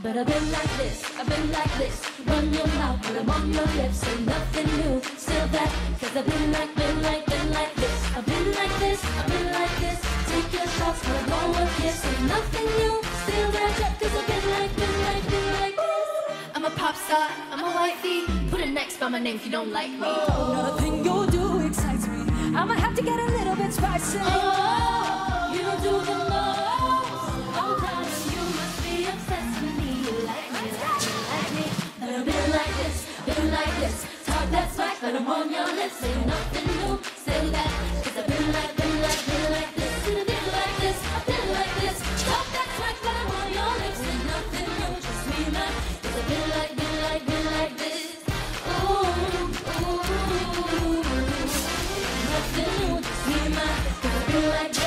But I've been like this, I've been like this. Run your mouth, but I'm on your lips. Ain't nothing new, still that. Cause I've been like this. I've been like this, I've been like this. Take your shots, but I won't kiss. Ain't nothing new, still that. Cause I've been like this. I'm a pop star, I'm a wifey. Put an X by my name if you don't like me. Oh, nothing you do excites me. I'ma have to get a little bit spicy. Oh, you do the most. Oh, darling, you must be obsessed with me. You like me, like me. But I've been like this. Talk that smack, but I'm on your lips. Ain't nothing new, still that. Cause I've been like this. And I've been like this, I've been like this. Talk that smack, but I'm on your lips. Ain't nothing new, just me, man. Cause I've been like this. Ooh, ooh. Nothing new, just me, man. Cause I've been like this.